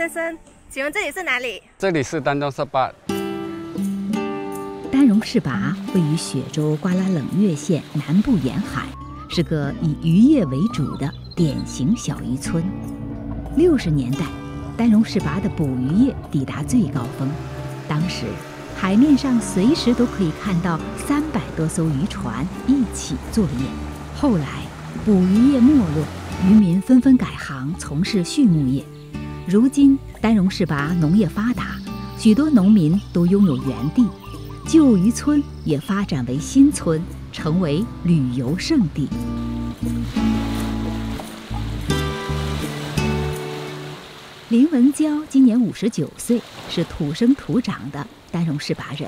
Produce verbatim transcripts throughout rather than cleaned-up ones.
生，请问这里是哪里？ 这里是丹东十八。 丹戎士拔位于雪州瓜拉冷岳县南部沿海，是个以渔业为主的典型小渔村。六十年代，丹戎士拔的捕鱼业抵达最高峰，当时海面上随时都可以看到三百多艘渔船一起作业。后来，捕鱼业没落，渔民纷纷改行从事畜牧业。如今，丹戎士拔农业发达，许多农民都拥有园地，旧渔村也发展为新村，成为旅游胜地。林文娇今年五十九岁，是土生土长的丹戎士拔人。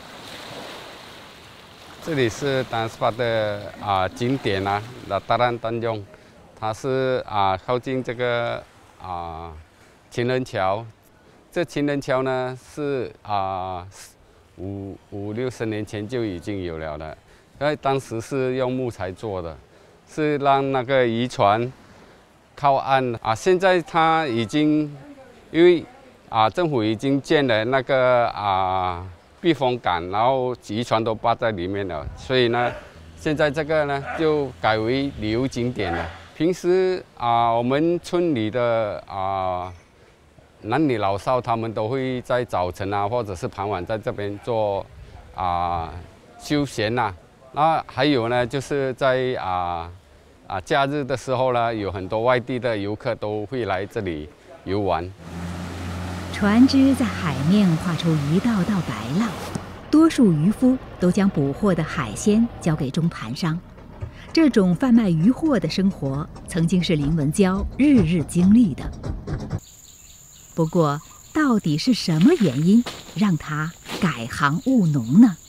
这里是丹戎士拔的啊景点啊，那达兰丹雍，它是啊靠近这个啊情人桥。这情人桥呢是啊五五六十年前就已经有了的，因为当时是用木材做的，是让那个渔船靠岸啊。现在它已经因为啊政府已经建了那个啊避风港，然后渔船都泊在里面了，所以呢，现在这个呢就改为旅游景点了。平时啊我们村里的啊男女老少他们都会在早晨啊或者是傍晚在这边做啊休闲呐、啊。那还有呢就是在啊啊假日的时候呢，有很多外地的游客都会来这里游玩。 船只在海面画出一道道白浪，多数渔夫都将捕获的海鲜交给中盘商。这种贩卖渔货的生活，曾经是林文娇日日经历的。不过，到底是什么原因让他改行务农呢？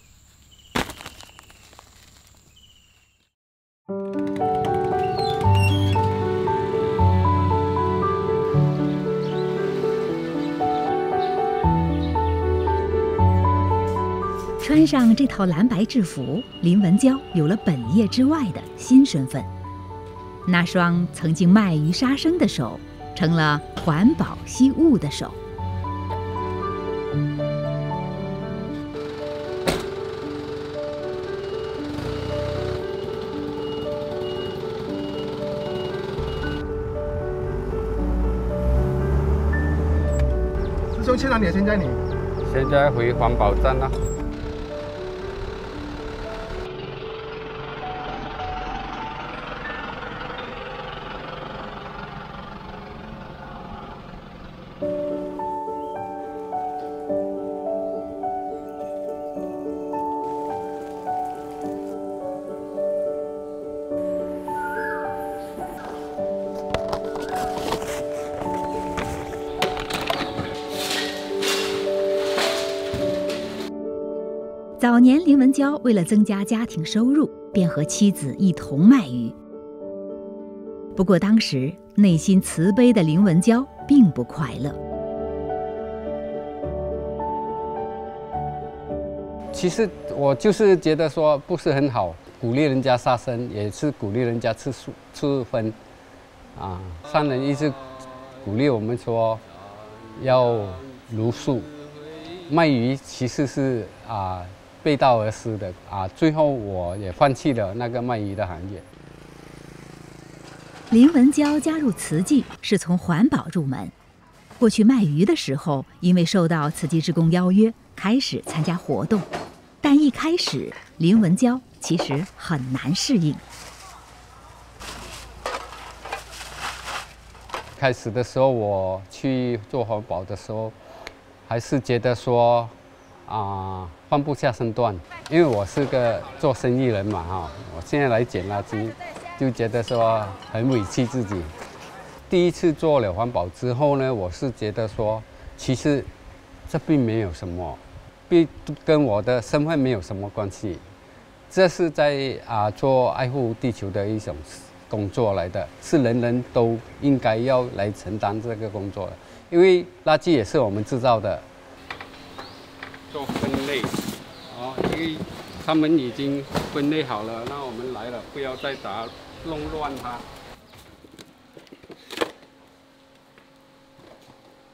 穿上这套蓝白制服，林文娇有了本业之外的新身份。那双曾经卖鱼杀生的手，成了环保惜物的手。 师兄去哪里啊？现在你？ 现在回环保站了。 早年，林文娇为了增加家庭收入，便和妻子一同卖鱼。不过，当时内心慈悲的林文娇并不快乐。 其实我就是觉得说不是很好，鼓励人家杀生，也是鼓励人家吃素吃荤，啊，上人一直鼓励我们说要茹素，卖鱼其实是啊。背道而驰的啊！最后我也放弃了那个卖鱼的行业。 林文娇加入慈济是从环保入门。过去卖鱼的时候，因为受到慈济志工邀约，开始参加活动，但一开始林文娇其实很难适应。 开始的时候，我去做环保的时候，还是觉得说。啊，放不下身段，因为我是个做生意人嘛，哈，我现在来捡垃圾，就觉得说很委屈自己。第一次做了环保之后呢，我是觉得说，其实这并没有什么，并跟我的身份没有什么关系，这是在啊做爱护地球的一种工作来的，是人人都应该要来承担这个工作的，因为垃圾也是我们制造的。做分类，哦，因为他们已经分类好了，那我们来了，不要再打弄乱它。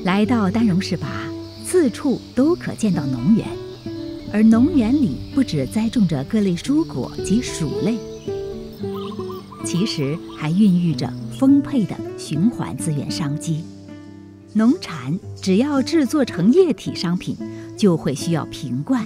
来到丹戎士拔，四处都可见到农园，而农园里不只栽种着各类蔬果及薯类，其实还孕育着丰沛的循环资源商机。农产只要制作成液体商品，就会需要瓶罐。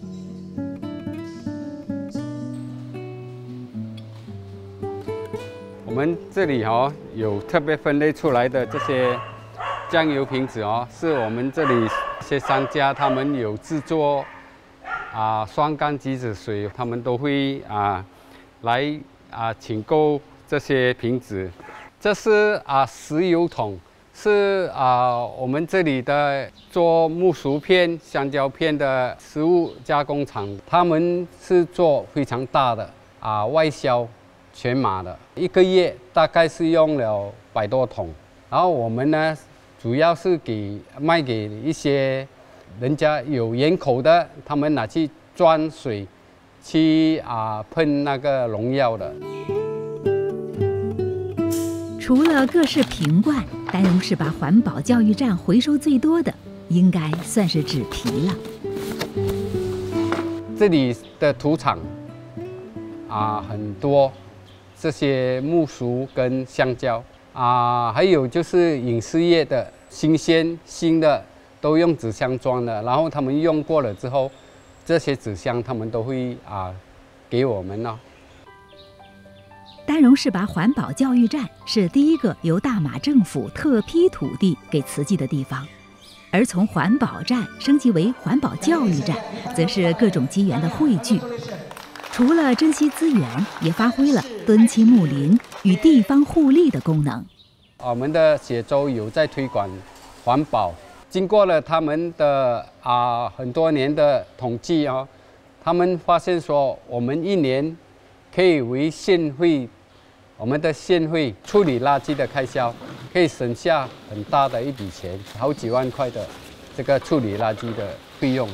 我们这里哦有特别分类出来的这些酱油瓶子哦，是我们这里一些商家他们有制作啊双缸机子水，他们都会啊来啊请购这些瓶子。这是啊石油桶。 是啊，我们这里的做木薯片、香蕉片的食物加工厂，他们是做非常大的啊，外销全马的，一个月大概是用了百多桶。然后我们呢，主要是给卖给一些人家有园口的，他们拿去装水，去啊喷那个农药的。 除了各式瓶罐，丹戎士拔环保教育站回收最多的，应该算是纸皮了。 这里的土场啊很多，这些木薯跟香蕉啊，还有就是饮食业的新鲜新的都用纸箱装的，然后他们用过了之后，这些纸箱他们都会啊给我们了。 丹戎士拔环保教育站是第一个由大马政府特批土地给慈济的地方，而从环保站升级为环保教育站，则是各种机缘的汇聚。除了珍惜资源，也发挥了敦亲睦邻与地方互利的功能。 我们的雪州有在推广环保，经过了他们的啊很多年的统计哦，他们发现说，我们一年可以为县会。 我们的县会处理垃圾的开销，可以省下很大的一笔钱，好几万块的这个处理垃圾的费用。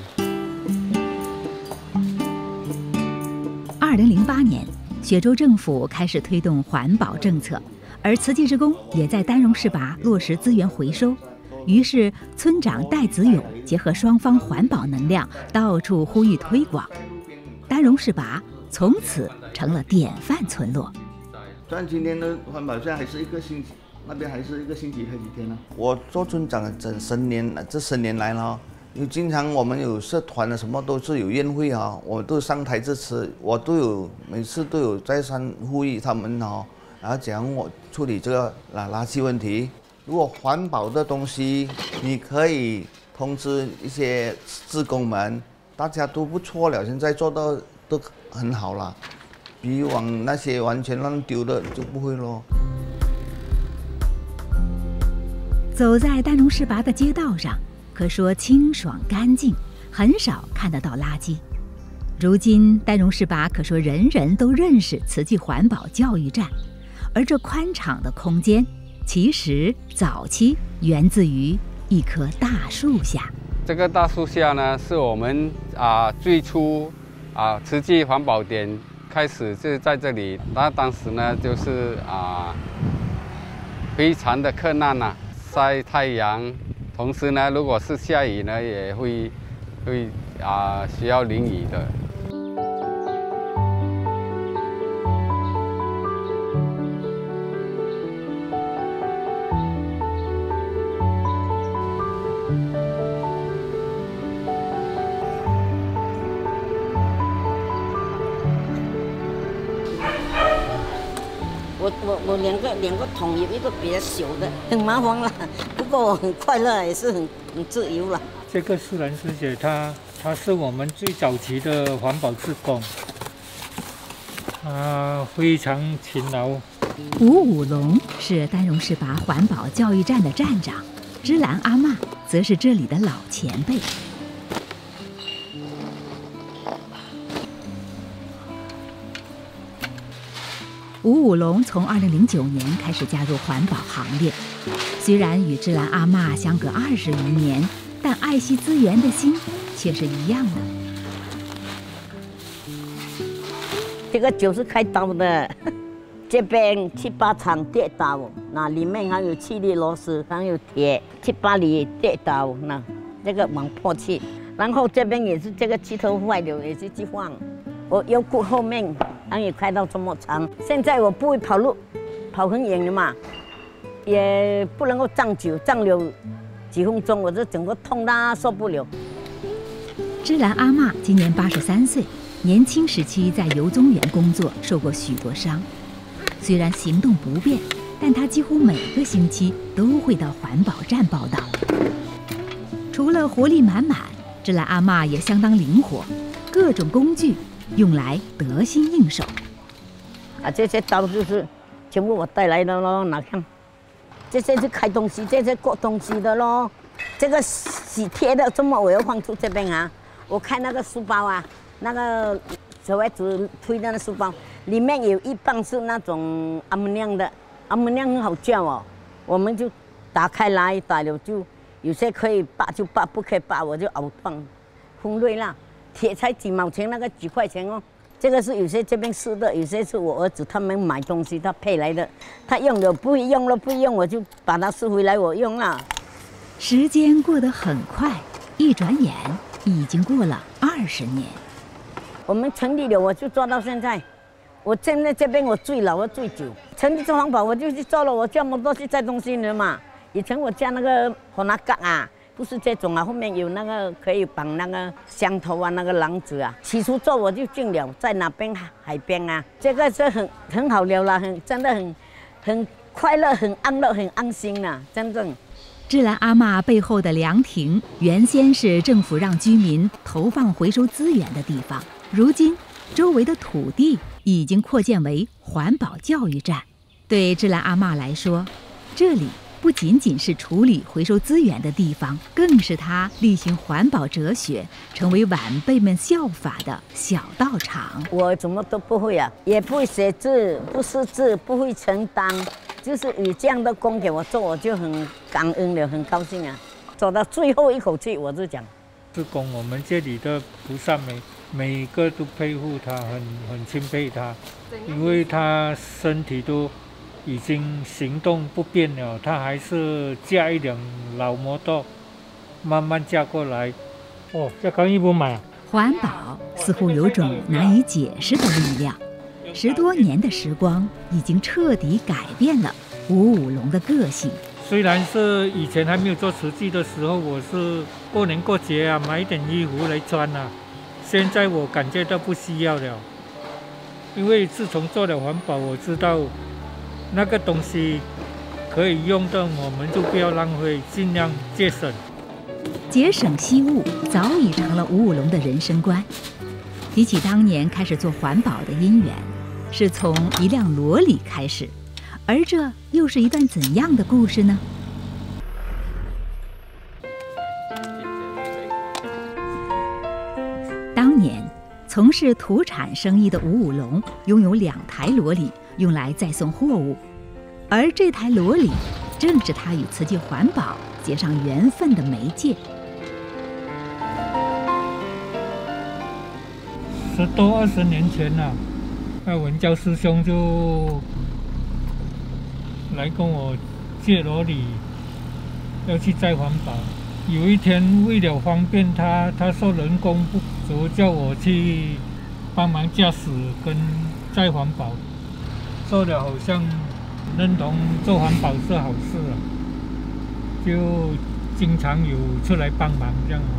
二零零八年，雪州政府开始推动环保政策，而慈济志工也在丹戎士拔落实资源回收。于是，村长戴子勇结合双方环保能量，到处呼吁推广。丹戎士拔从此成了典范村落。 但今天的环保站还是一个星期，那边还是一个星期，还几天呢？我做村长整十年，这十年来了，因为经常我们有社团的，什么都是有宴会啊，我都上台支持，我都有每次都有再三呼吁他们哦，然后讲我处理这个垃垃圾问题。如果环保的东西，你可以通知一些志工们，大家都不错了，现在做到都很好了。 比往那些完全乱丢的就不会咯。 走在丹戎士拔的街道上，可说清爽干净，很少看得到垃圾。如今丹戎士拔可说人人都认识慈济环保教育站，而这宽敞的空间，其实早期源自于一棵大树下。 这个大树下呢，是我们啊最初啊慈济环保点。 开始是在这里，那当时呢就是啊，非常的困难呐，晒太阳，同时呢，如果是下雨呢，也会会啊需要淋雨的。 我我我两个两个桶，有一个比较小的，很麻烦了。不过我很快乐，也是很很自由了。 这个素兰师姐，她她是我们最早期的环保志工，她非常勤劳。 吴武龙是丹戎士拔环保教育站的站长，芝兰阿嬷则是这里的老前辈。 吴武龙从二零零九年开始加入环保行列，虽然与芝兰阿嬷相隔二十余年，但爱惜资源的心却是一样的。 这个酒是开刀的， 这边七八场跌倒，那里面还有气力螺丝，还有铁，七八里跌倒，那这个蛮破气。然后这边也是这个机头坏了，也是去换。我腰骨后面还有开到这么长，现在我不会跑路，跑很远的嘛，也不能够站久，站了几分钟我就整个痛到受不了。 芝兰阿嬷今年八十三岁，年轻时期在油棕园工作，受过许多伤。虽然行动不便，但她几乎每个星期都会到环保站报道。除了活力满满，芝兰阿嬷也相当灵活，各种工具用来得心应手。 啊，这些刀就是全部我带来的咯，哪看？这些是开东西，这些割东西的咯。这个洗贴的，怎么我要放出这边啊？我看那个书包啊，那个小孩子推的那书包，里面有一半是那种阿姆亮的，阿姆亮很好叫哦，我们就打开来打了就有些可以拔就拔，不可以拔我就熬断，锋锐啦。铁才几毛钱，那个几块钱哦。这个是有些这边试的，有些是我儿子他们买东西他配来的，他用了不会用了不会用，我就把它试回来我用了。 时间过得很快，一转眼已经过了二十年。 我们成立了，我就做到现在。我现在这边我最老，我最久。成立做环保，我就去做了，我这么多去载东西了嘛。以前我家那个火拿杆啊，不是这种啊，后面有那个可以绑那个香头啊，那个篮子啊。起初做我就进了，在哪边海边啊，这个是很很好聊了，很真的很很快乐，很安乐，很安心啊，真正。 芝兰阿嬷背后的凉亭，原先是政府让居民投放回收资源的地方，如今周围的土地已经扩建为环保教育站。对芝兰阿嬷来说，这里不仅仅是处理回收资源的地方，更是她力行环保哲学，成为晚辈们效法的小道场。 我什么都不会啊，也不会写字，不识字，不会承担。就是有这样的工给我做，我就很感恩了，很高兴啊！走到最后一口气，我就讲， 志工我们这里的菩萨每每个都佩服他，很很钦佩他，因为他身体都已经行动不便了，他还是驾一辆老摩托慢慢驾过来。哦，这刚一不买。 环保似乎有种难以解释的力量。十多年的时光已经彻底改变了五五龙的个性。 虽然是以前还没有做慈济的时候，我是过年过节啊买一点衣服来穿啊，现在我感觉到不需要了，因为自从做了环保，我知道那个东西可以用的，我们就不要浪费，尽量节省。 节省惜物早已成了五五龙的人生观。提起当年开始做环保的因缘，是从一辆骡里开始，而这又是一段怎样的故事呢？当年从事土产生意的五五龙拥有两台骡里，用来载送货物，而这台骡里正是他与慈济环保结上缘分的媒介。 十多二十年前了、啊，那文教师兄就来跟我借骡里，要去载环保。有一天为了方便他，他说人工不足，叫我去帮忙驾驶跟载环保。说了好像认同做环保是好事啊，就经常有出来帮忙这样。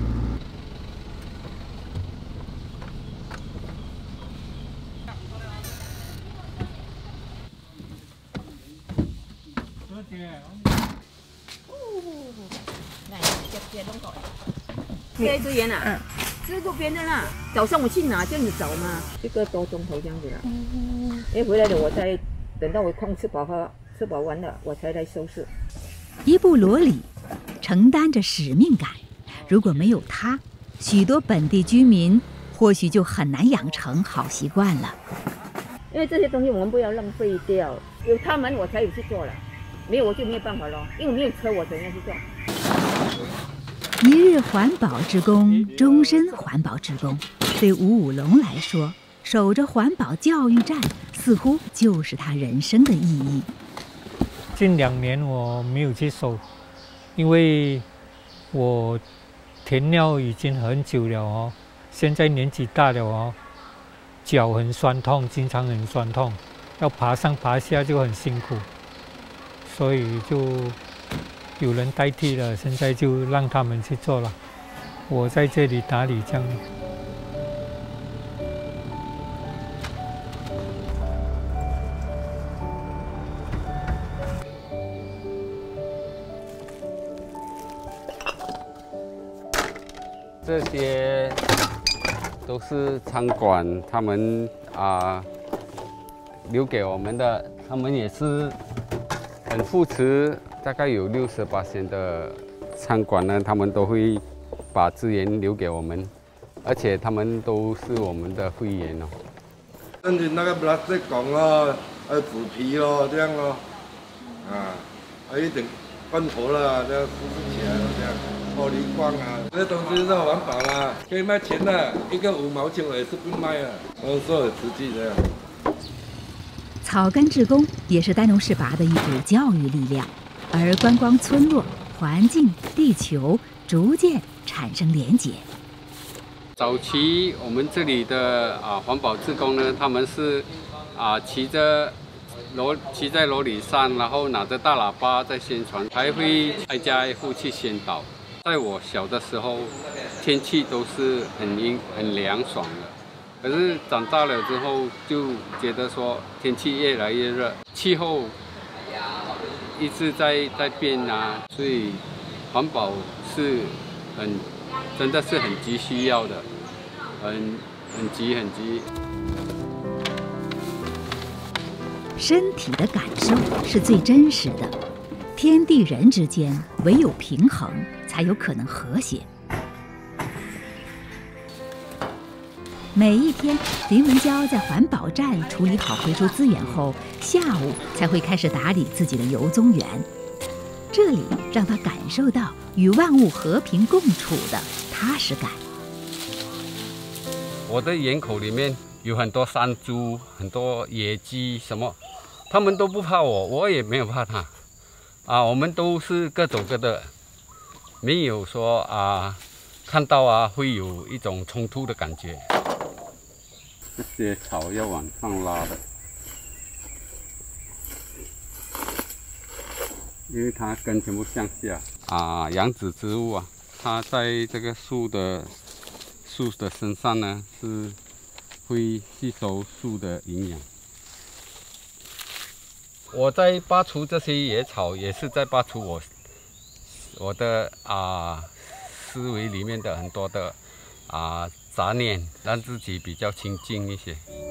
这支烟啊，嗯，这路边的啦。早上我去拿，这样子走嘛，一个多钟头这样子了。嗯，哎，回来了，我再等到我空吃饱喝，吃饱完了，我才来收拾。 一部骡里承担着使命感，如果没有它，许多本地居民或许就很难养成好习惯了。 因为这些东西我们不要浪费掉，有他们我才有去做了，没有我就没有办法咯，因为没有车我怎样去做？ 一日环保之功，终身环保之功。对五五龙来说，守着环保教育站似乎就是他人生的意义。 近两年我没有去收，因为我填尿已经很久了哦，现在年纪大了哦，脚很酸痛，经常很酸痛，要爬上爬下就很辛苦，所以就有人代替了，现在就让他们去做了，我在这里打理这样。 这些都是餐馆他们啊留给我们的，他们也是很扶持，大概有六十八%的餐馆呢，他们都会把资源留给我们，而且他们都是我们的会员哦。 跟着那个不拉斯讲咯，呃，纸皮咯，这样咯，啊，还有一点罐头啦，这样复制起来了这样。玻璃罐啊，这东西是环保啦，可以卖钱的，一个五毛钱我也是不卖啊，我说很实际的。 草根志工也是丹农市拔的一股教育力量，而观光村落、环境、地球逐渐产生连结。 早期我们这里的啊环保志工呢，他们是啊骑着罗骑在罗里上，然后拿着大喇叭在宣传，还会挨家挨户去宣导。在我小的时候，天气都是很阴、很凉爽的。可是长大了之后，就觉得说天气越来越热，气候一直在在变啊，所以环保是很真的是很急需要的，很很急很急。 身体的感受是最真实的，天地人之间唯有平衡，才有可能和谐。每一天，林文娇在环保站处理好回收资源后，下午才会开始打理自己的游踪园。这里让她感受到与万物和平共处的踏实感。 我的园口里面有很多山猪、很多野鸡，什么，他们都不怕我，我也没有怕他。啊，我们都是各走各的。没有说啊，看到啊会有一种冲突的感觉。这些草要往上拉的，因为它根全部向下啊。养殖植物啊，它在这个树的树的身上呢，是会吸收树的营养。我在拔除这些野草，也是在拔除我。我的啊思维里面的很多的啊杂念，让自己比较清静一些。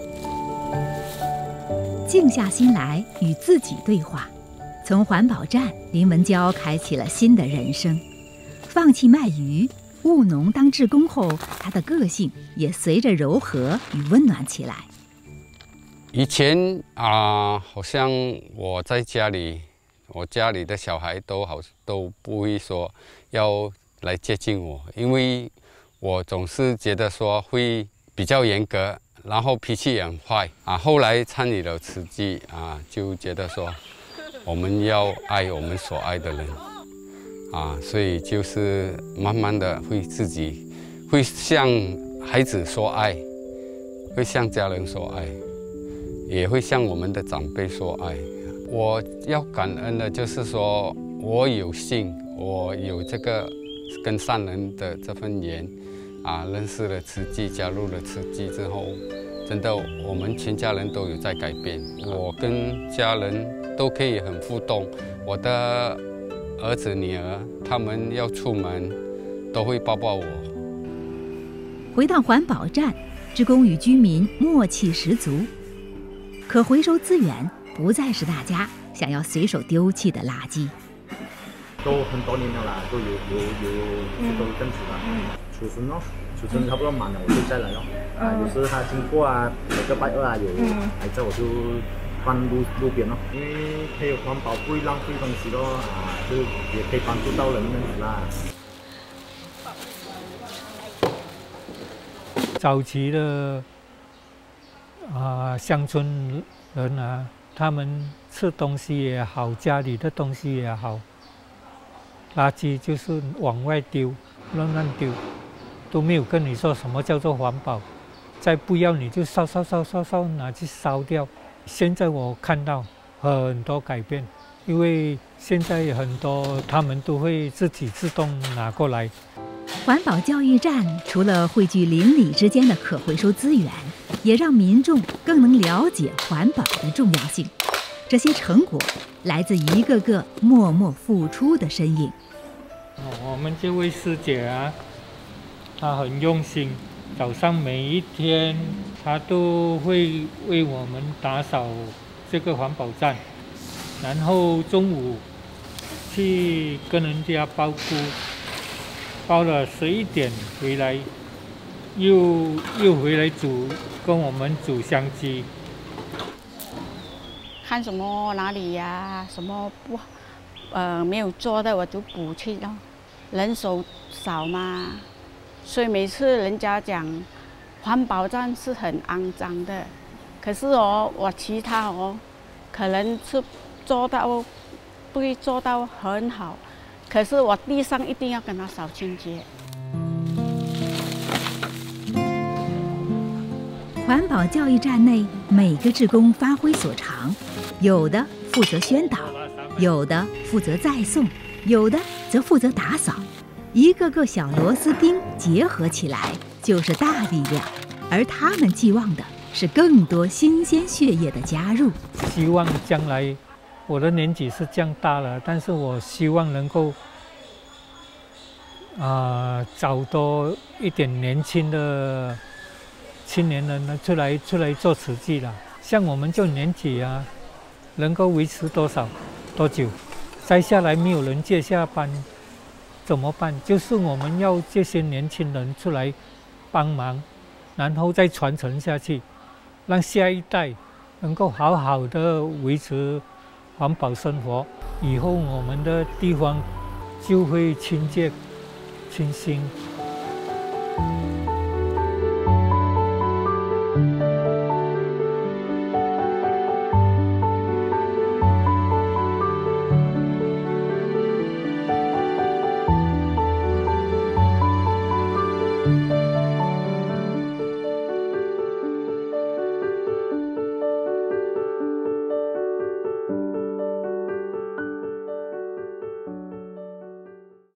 静下心来与自己对话。从环保站，林文娇开启了新的人生。放弃卖鱼、务农当志工后，她的个性也随着柔和与温暖起来。 以前啊，好像我在家里。我家里的小孩都好都不会说要来接近我，因为我总是觉得说会比较严格，然后脾气也很坏啊。后来参与了慈济啊，就觉得说我们要爱我们所爱的人啊，所以就是慢慢的会自己会向孩子说爱，会向家人说爱，也会向我们的长辈说爱。我要感恩的就是说，我有幸，我有这个跟善人的这份缘，啊，认识了慈济，加入了慈济之后，真的我们全家人都有在改变。我跟家人都可以很互动，我的儿子女儿他们要出门都会抱抱我。 回到环保站，志工与居民默契十足，可回收资源不再是大家想要随手丢弃的垃圾。 都很多年了啦，都有有有这个阵子了。出生咯，出生差不多满了我就再来咯。啊，有时他经过啊，每个拜二啊有来这我就放路路边咯。因为可以环保，不会浪费东西咯，啊，就也可以帮助到人这样子啦。 早期的啊乡村人啊，他们吃东西也好，家里的东西也好，垃圾就是往外丢，乱乱丢，都没有跟你说什么叫做环保。再不要你就烧烧烧烧烧，拿去烧掉。现在我看到很多改变，因为现在很多他们都会自己自动拿过来。 环保教育站除了汇聚邻里之间的可回收资源，也让民众更能了解环保的重要性。这些成果来自一个个默默付出的身影。 我们这位师姐啊，她很用心，早上每一天她都会为我们打扫这个环保站，然后中午去跟人家包菇，包了十一点回来，又又回来煮，跟我们煮香鸡。 看什么哪里呀、啊，什么不，呃，没有做的我就补去咯。人手少嘛，所以每次人家讲环保站是很肮脏的，可是哦，我其他哦，可能是做到不会做到很好，可是我地上一定要跟他扫清洁。 环保教育站内，每个志工发挥所长，有的负责宣导，有的负责再送，有的则负责打扫。一个个小螺丝钉结合起来就是大力量，而他们寄望的是更多新鲜血液的加入。 希望将来，我的年纪是降大了，但是我希望能够啊、呃、找多一点年轻的青年人呢出来出来做慈济了。像我们这年纪啊，能够维持多少多久？再下来没有人接下班怎么办？就是我们要这些年轻人出来帮忙，然后再传承下去，让下一代能够好好的维持环保生活。以后我们的地方就会清洁、清新。